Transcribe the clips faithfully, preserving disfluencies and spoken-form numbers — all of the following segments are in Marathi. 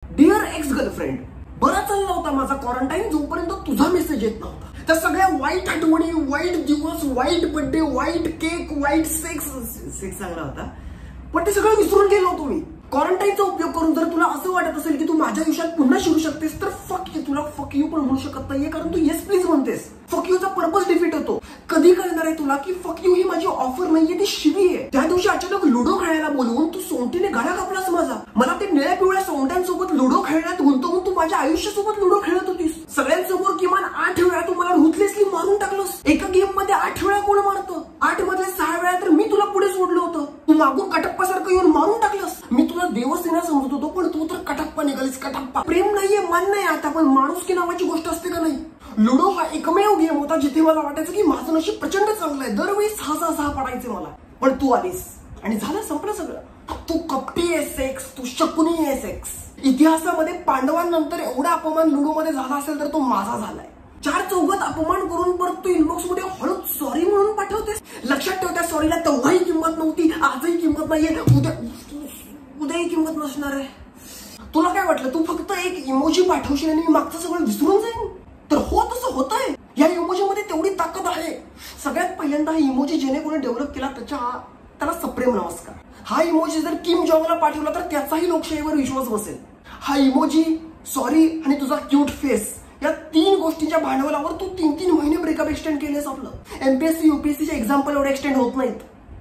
डिअर एक्स गर्लफ्रेंड, बरा चालला होता माझा क्वारंटाईन जोपर्यंत तुझा मेसेज येत नव्हता. त्या सगळ्या वाईट आठवणी, वाईट दिवस, वाईट बर्थडे, वाईट केक, वाईट सेक्स सेक्स चांगला होता पण ते सगळं विसरून गेलो होतो मी. क्वारंटाईनचा उपयोग करून जर तुला असं वाटत असेल की तू माझ्या आयुष्यात पुन्हा शिरू शकतेस तर फक यू, तुला फक यू पण म्हणू शकत नाहीये कारण तू येस प्लीज म्हणतेस. फक यूचा पर्पज डिफीट होतो. कधी कळणार आहे तुला की फक यू ही माझी ऑफर नाहीये, ती शिवी आहे. त्या दिवशी अचानक लुडो खेळायला बोलवून तू सोंगटीने गळा कापलास माझा. मला ते निळ्या पिवळ्या सोंगट्यांसोबत लुडो खेळण्यात गुंतवून तू माझ्या आयुष्यासोबत लुडो खेळत होतीस. सगळ्यांसमोर किमान आठ वेळा तू मला रुथलेसली मारून टाकलंस. एका गेम मध्ये आठ वेळा कोण मारतं? आठ मधले सहा वेळा तर मी तुला पुढे सोडलं होतं. तू मागून कटप्पासारखं येऊन मारून टाकलंस. मी तुला देवसेना समजत होतो पण तू तर कटप्पा निघालीस. कटप्पा प्रेम नाहीये, मान नाही आता, पण माणुसकी नावाची गोष्ट असते का नाही. लुडो हा एकमेव गेम होता जिथे मला वाटायचं की माझं नशीब प्रचंड चांगलं आहे. दरवेळी सहा सहा सहा पडायचे मला, पण तू आलीस आणि झालं, संपलं सगळं. तू कपटी आहेस सेक्स, तू शकुनी आहेस सेक्स. इतिहासामध्ये पांडवांनंतर एवढा अपमान लुडो मध्ये झाला असेल तर तो माझा झालाय. चार चौघात अपमान करून परत तू इनबॉक्स मध्ये हळूच सॉरी म्हणून पाठवतेस. लक्षात ठेव, त्या सॉरीला तेव्हाही किंमत नव्हती, आजही किंमत नाहीये, उद्या उद्याही किंमत नसणार आहे. तुला काय वाटलं तू फक्त एक इमोजी पाठवशील आणि मी मागचं सगळं विसरून जाईन? तर हो, तसं होतंय. या इमोजी मध्ये तेवढी ताकद आहे. सगळ्यात पहिल्यांदा हा इमोजी जेणे कोणी डेव्हलप केला त्याच्या त्याला सप्रेम नमस्कार. हा इमोजी जर किम जॉंगला पाठवला तर त्याचाही लोकशाहीवर विश्वास बसेल. हा इमोजी, सॉरी आणि तुझा क्यूट फेस या तीन गोष्टींच्या भांडवलावर तू तीन तीन महिने ब्रेकअप एक्सटेंड केलेस आपलं. एमपीएससी युपीएससीचे एक्झाम्पल एवढे एक्सटेंड होत नाहीत.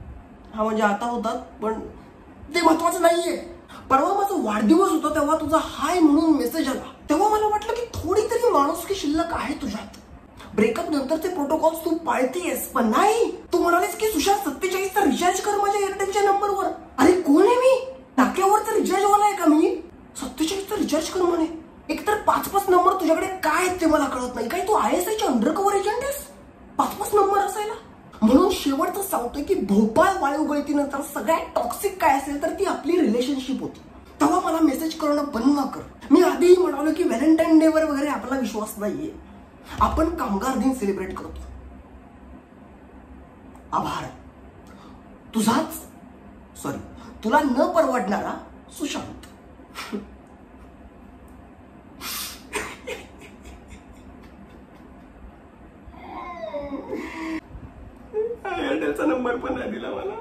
हा म्हणजे आता होतात पण ते महत्वाचं नाहीये. परवा माझा वाढदिवस होता तेव्हा तुझा हाय म्हणून मेसेज आला. तेव्हा मला वाटलं की थोडी तरी माणुसकी शिल्लक आहे तुझ्यात. ब्रेकअप नंतरचे प्रोटोकॉल तू पाळतीयस पण नाही. तू म्हणालीस की सुशांत सत्तेचाळीस चा रिचार्ज कर माझ्या एअरटेलच्या नंबरवर. अरे कोण आहे मी? टाक्यावरचा रिचार्ज वाला आहे का मी? सत्तेचाळीस चा रिचार्ज कर म्हणे. एकतर पाच पाच नंबर तुझ्याकडे काय आहेत ते मला कळत नाही. काय तू आय एस आयचे अंडर कव्हर एजंट आहेस? पाच पाच नंबर असायला. म्हणून शेवटचं सांगतोय की भोपाळ वायू गळतीनंतर सगळ्यात टॉक्सिक काय असेल तर ती आपली रिलेशनशिप होती. तेव्हा मला मेसेज करणं बंद कर. मी आधीही म्हणालो की व्हॅलेंटाईन डे वर वगैरे आपला विश्वास नाहीये. आपण कामगार दिन सेलिब्रेट करतो. आभार. तुझाच सॉरी तुला न परवडणारा सुशांत. एअरटेलचा नंबर पण नाही दिला मला.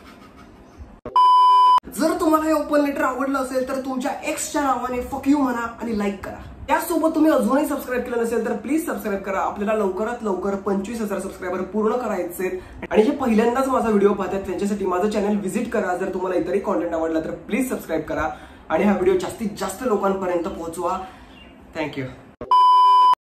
जर तुम्हाला हे ओपन लेटर आवडलं असेल तर तुमच्या एक्सच्या नावाने फक यू म्हणा आणि लाईक करा. त्यासोबत तुम्ही अजूनही सबस्क्राईब केलं नसेल तर प्लीज सबस्क्राईब करा. आपल्याला लवकरात लवकर पंचवीस हजार सबस्क्रायबर पूर्ण करायचे. आणि जे पहिल्यांदाच माझा व्हिडिओ पाहतात त्यांच्यासाठी माझं चॅनल व्हिजिट करा. जर तुम्हाला इतरही कॉन्टेंट आवडला तर प्लीज सबस्क्राईब करा आणि हा व्हिडिओ जास्तीत जास्त लोकांपर्यंत पोहोचवा. थँक्यू.